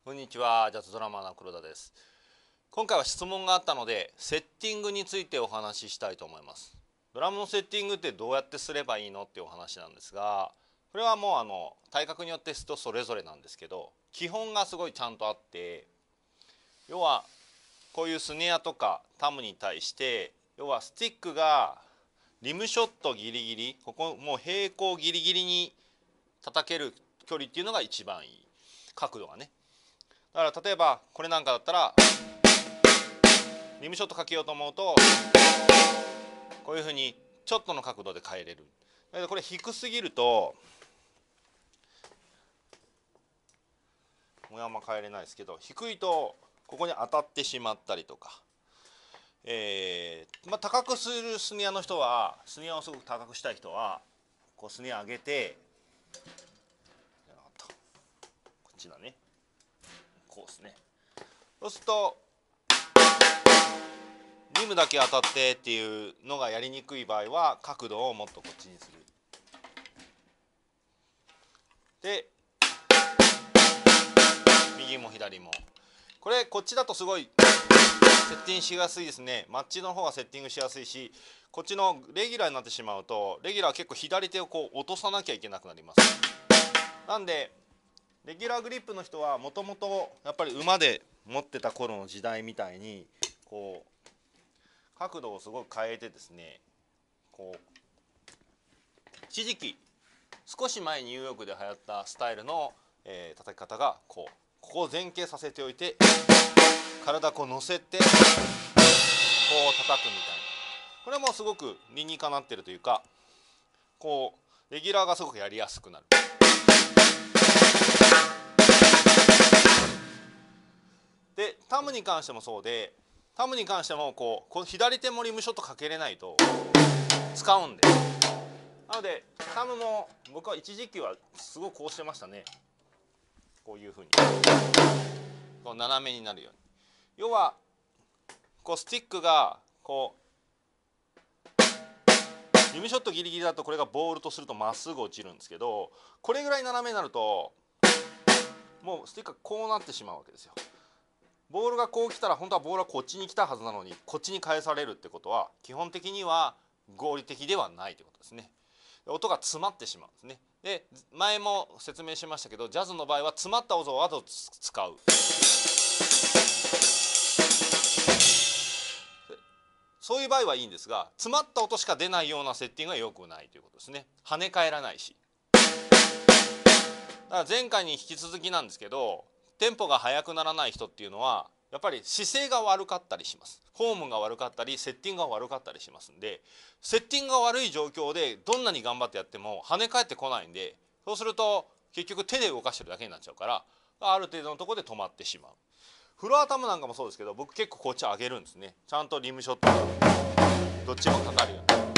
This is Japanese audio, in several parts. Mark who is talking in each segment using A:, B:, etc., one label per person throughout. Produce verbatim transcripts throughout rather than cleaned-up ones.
A: こんにちは、ジャズドラマーの黒田です。今回は質問があったので、セッティングについてお話ししたいと思います。ドラムのセッティングってどうやってすればいいのっていうお話なんですが、これはもうあの体格によって人それぞれなんですけど、基本がすごいちゃんとあって、要はこういうスネアとかタムに対して、要はスティックがリムショットギリギリ、ここもう平行ギリギリに叩ける距離っていうのが一番いい。角度がね。だから例えばこれなんかだったらリムショットかけようと思うとこういうふうにちょっとの角度で変えれる。だけどこれ低すぎるともうあんま変えれないですけど、低いとここに当たってしまったりとか、えーまあ、高くするスネアの人はスネアをすごく高くしたい人はこうスネア上げてこっちだね、こうですね。そうするとリムだけ当たってっていうのがやりにくい場合は角度をもっとこっちにする。で右も左もこれこっちだとすごいセッティングしやすいですね。マッチの方がセッティングしやすいし、こっちのレギュラーになってしまうとレギュラーは結構左手をこう落とさなきゃいけなくなります。なんでレギュラーグリップの人はもともとやっぱり馬で持ってた頃の時代みたいにこう角度をすごく変えてですね、こう一時期少し前にニューヨークで流行ったスタイルの、えー、叩き方がこうここを前傾させておいて体こう乗せてこう叩くみたいな、これもすごく理にかなってるというか、こうレギュラーがすごくやりやすくなる。でタムに関してもそうで、タムに関してもこうこの左手もリムショットかけれないと使うんで、なのでタムも僕は一時期はすごくこうしてましたね。こういうふうにこう斜めになるように、要はこうスティックがこうリムショットギリギリだとこれがボールとするとまっすぐ落ちるんですけど、これぐらい斜めになるともうスティックがこうなってしまうわけですよ。ボールがこう来たら本当はボールはこっちに来たはずなのにこっちに返されるってことは基本的には合理的ではないということですね。音が詰まってしまうんですね。で前も説明しましたけど、ジャズの場合は詰まった音をあと使う。そういう場合はいいんですが、詰まった音しか出ないようなセッティングは良くないということですね。跳ね返らないし。だから前回に引き続きなんですけど、テンポが速くならない人っていうのはやっぱり姿勢が悪かったりします。フォームが悪かったりセッティングが悪かったりしますんで、セッティングが悪い状況でどんなに頑張ってやっても跳ね返ってこないんで、そうすると結局手で動かしてるだけになっちゃうから、ある程度のところで止まってしまう。フロアタムなんかもそうですけど、僕結構こっち上げるんですね。ちゃんとリムショットがどっちもかかるように、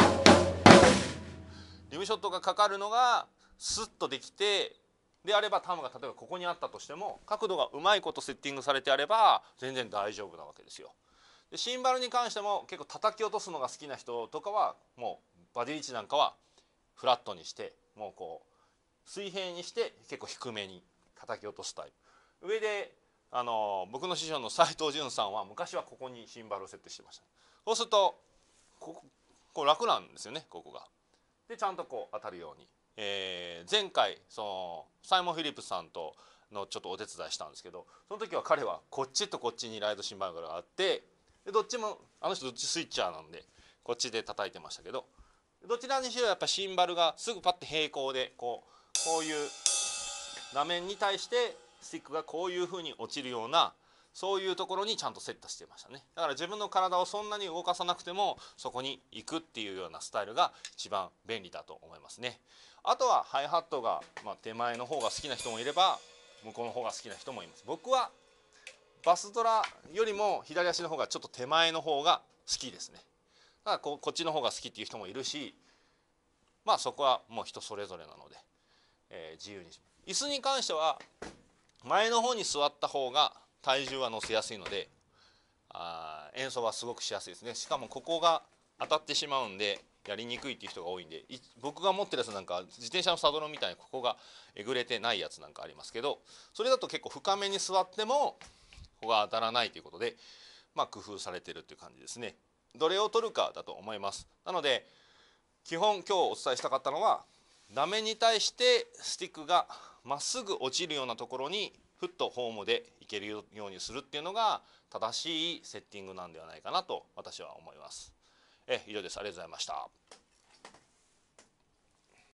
A: リムショットがかかるのがスッとできて、であればタムが例えばここにあったとしても角度がうまいことセッティングされてあれば全然大丈夫なわけですよ。でシンバルに関しても結構叩き落とすのが好きな人とかはもうバディリッチなんかはフラットにしてもうこう水平にして結構低めに叩き落とすタイプ。上であの僕の師匠の斉藤潤さんは昔はここにシンバルを設定してました。そうするとこここう楽なんですよね、ここが。でちゃんとこう当たるように。えー、前回そのサイモン・フィリップスさんとのちょっとお手伝いしたんですけど、その時は彼はこっちとこっちにライドシンバルがあって、でどっちもあの人どっちスイッチャーなんでこっちで叩いてましたけど、どちらにしろやっぱシンバルがすぐパッて平行でこうこういう画面に対してスティックがこういうふうに落ちるような、そういうところにちゃんとセットしてましたね。だから自分の体をそんなに動かさなくてもそこに行くっていうようなスタイルが一番便利だと思いますね。あとはハイハットが、まあ、手前の方が好きな人もいれば向こうの方が好きな人もいます。僕はバスドラよりも左足の方がちょっと手前の方が好きですね。だからここっちの方が好きっていう人もいるし、まあそこはもう人それぞれなので、えー、自由にします。椅子に関しては前の方に座った方が体重は乗せやすいので、あ演奏はすごくしやすいですね。しかもここが当たってしまうんでやりにくいっていう人が多いんで、い僕が持ってるやつなんか自転車のサドルみたいにここがえぐれてないやつなんかありますけど、それだと結構深めに座ってもここが当たらないということで、まあ、工夫されてるっていう感じですね。どれを取るかだと思います。なので基本今日お伝えしたかったのは、画面に対してスティックがまっすぐ落ちるようなところにフッとホームでいけるようにするっていうのが正しいセッティングなんではないかなと私は思います。え以上です。ありがとうございました。